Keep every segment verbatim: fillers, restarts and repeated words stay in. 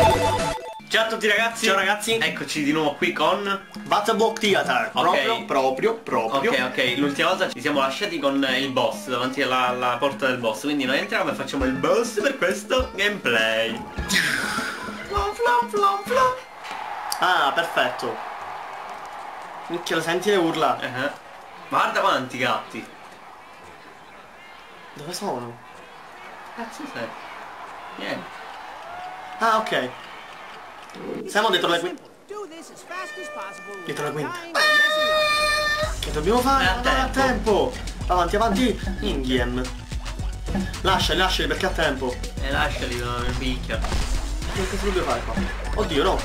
Ciao a tutti ragazzi. Ciao ragazzi. Eccoci di nuovo qui con Battle Block Theater. Ok. Proprio, proprio, proprio. Ok, ok, l'ultima volta ci siamo lasciati con il boss davanti alla, alla porta del boss. Quindi noi entriamo e facciamo il boss per questo gameplay. Flom, flom, flom, flom. Ah, perfetto. Minchia, lo senti le urla? Uh -huh. Guarda quanti gatti. Dove sono? Cazzo sei? Niente. Ah, ok. Siamo dietro le quinte. Dietro le quinte. Che dobbiamo fare? È a Andare a tempo. tempo. Avanti, avanti. Indiem. Lasciali, lasciali perché ha tempo. E lasciali, non mi picchia. Che cosa dobbiamo fare qua? Oddio, no.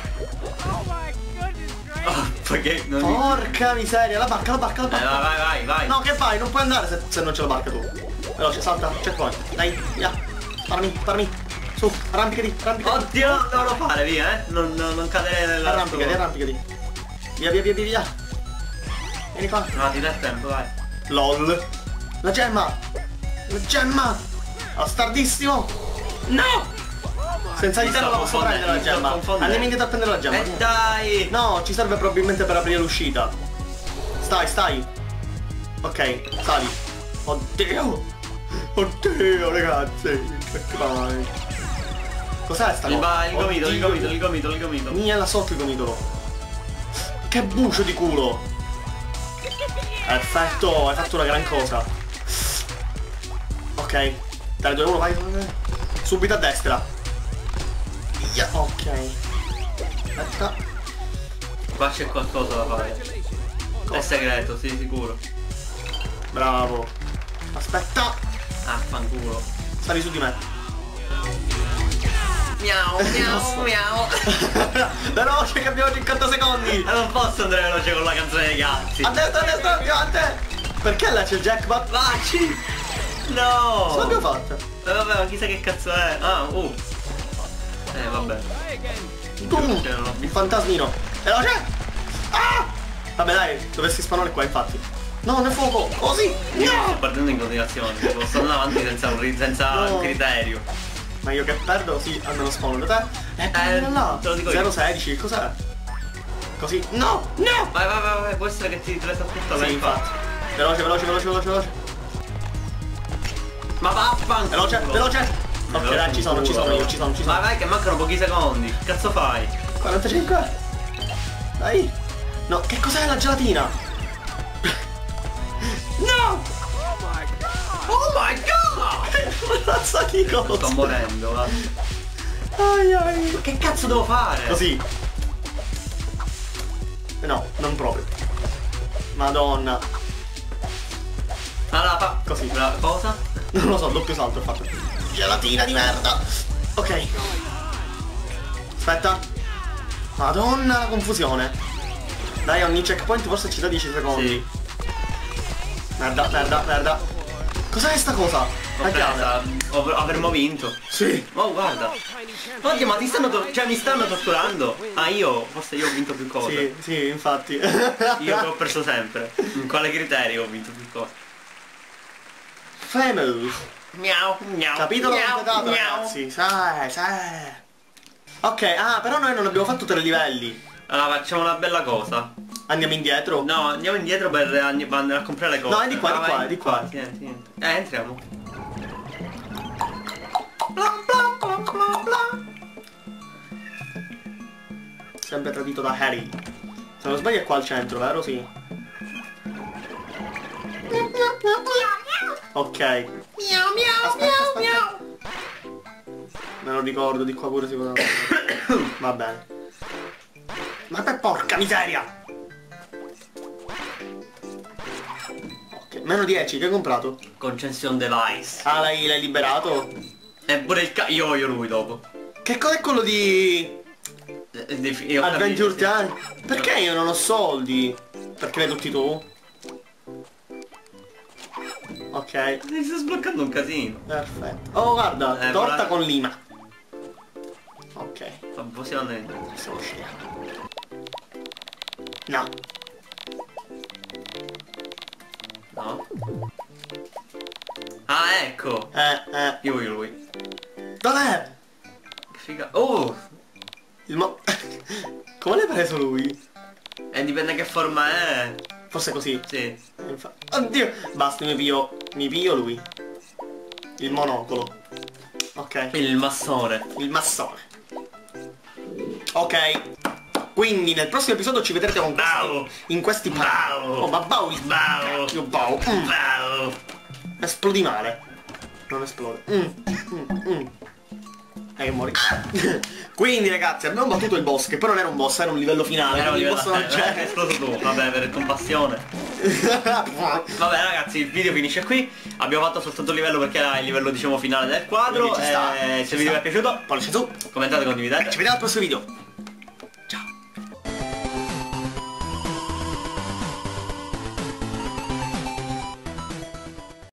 Oh, perché non mi... Porca miseria, la barca, la barca, la Eh, barca. vai, vai, vai. No, che fai? Non puoi andare se, se non c'è la barca tu. Veloce, salta, checkpoint. Dai, via. Sparami, sparami. Su, arrampicati, arrampicati. Oddio, non lo fare, via, eh. Non, non, non cadere nella... Arrampicati, arrampicati. Via, via, via, via, via. Vieni qua. No, ti dà tempo, vai. LOL. La gemma. La gemma. Bastardissimo. No! Senza di te non la posso confondendo, prendere la mi sto gemma. confondendo. Andiamo indietro a prendere la gemma. E dai! No, ci serve probabilmente per aprire l'uscita. Stai, stai. Ok, sali. Oddio. Oddio, ragazzi. Che vai. Cos'è sta Il, cosa? ba- il gomito, il Oddio. gomito, il gomito, il gomito. Mia là sotto il gomitolo. Che bucio di culo. Perfetto, hai fatto una gran cosa. Ok. tre, due, uno, vai. Subito a destra. Via. Ok. Aspetta. Qua c'è qualcosa da fare. È segreto, sì, sicuro. Bravo. Aspetta. Ah, fanculo. Sali su di me. Miau, miau, miau. Veloce che abbiamo cinquanta secondi. Ma non posso andare veloce con la canzone dei gatti. A destra, a destra, più a te. Perché là c'è il jackpot? Vacci! Ce No! l'abbiamo fatta. Eh, vabbè, ma chissà che cazzo è. Ah, uh. Eh, vabbè. Boom. Cioè, non l'ho Il visto. fantasmino. Veloce. Ah! Vabbè dai, dovresti spawnare qua infatti. No, nel fuoco. Così. Io sto No. perdendo in continuazione. Tipo, sto andando avanti senza un ri- senza No. un criterio. Ma io che perdo, sì, almeno spawno da te. Eh, Eh, là. te lo dico io. zero sedici, cos'è? Così. No, no. Vai, vai, vai, vai, può essere che ti resta tutto Sì, infatti. Veloce, veloce, veloce, veloce, veloce. Ma vaffanculo. Veloce, veloce. Ok, dai, ci sono, ci sono io, ci sono, ci sono. Vai, vai, che mancano pochi secondi. Che cazzo fai? quarantacinque. Dai. No, che cos'è la gelatina? No! Oh my god! Razza di cosa? Sto morendo, va. Ai ai. Ma che cazzo devo fare? Così. No, non proprio. Madonna. Allora fa Così. La cosa? Non lo so, doppio salto ho fatto. Gelatina di merda. Ok. Aspetta. Madonna la confusione. Dai, ogni checkpoint forse ci dà dieci secondi. Sì. Merda, merda, merda. Cos'è sta cosa? La chiave. Presa. Ov- avremmo vinto. Sì. Oh guarda. Oddio, ma ti stanno to- cioè mi stanno torturando. Ah, io forse io ho vinto più cose. Sì, sì, infatti. Io che ho perso sempre. In quale criterio ho vinto più cose? Famous. Miau, miau. Capitolo miau, completato, miau. ragazzi. Sai, sai. Ok, ah, però noi non abbiamo fatto tre livelli. Allora facciamo una bella cosa. Andiamo indietro. No, andiamo indietro per and- per andare a comprare le cose. No, è di qua, Ah, di qua, vai, è di qua. Niente, niente. Eh, entriamo. Sempre tradito da Harry. Se non sbaglio è qua al centro, vero? Sì. Ok. Miau, miau, Aspetta, miau, aspetta. miau. Me lo ricordo, di qua pure si poteva. Va bene. Ma per porca miseria! Ok, meno dieci, che hai comprato? Concession device. Ah, l'hai l'hai liberato? E pure il ca... Io voglio lui dopo. Che cos'è quello di Eh, eh, defi- io ho Adventure capito, Time? Perché io non ho soldi? Perché l'hai tutti tu? Ok, sì. Mi sto sbloccando un casino. perfetto. Oh guarda, Eh, torta però- con lima. Ok, Vabbè, possiamo andare in... possiamo uscire. No. No? Ah, ecco! Eh, eh. Io voglio lui. Dov'è? Che figa. Oh! Il mo... Come l'hai preso lui? E dipende che forma è. Forse così. Sì. Oddio. Basta, mi pio. Mi pio lui. Il monocolo. Ok. Il massone. Il massone. Ok. Quindi nel prossimo episodio ci vedrete con Bao. in questi Bao. Oh, ma Bao il Bao. Io Bao. Mm. Wow. Esplodi male. Non esplode. Mm. Mm. Mm. E muori. Quindi ragazzi abbiamo battuto il boss, che però non era un boss, era un livello finale. Era un il livello boss non c'è. Hai esploso tu. Vabbè, per compassione. Vabbè ragazzi, il video finisce qui. Abbiamo fatto soltanto il livello perché era il livello diciamo finale del quadro. Quindi ci sta, e ci se il video vi è sta. piaciuto, Pollice su. commentate, condividete. Ci vediamo al prossimo video.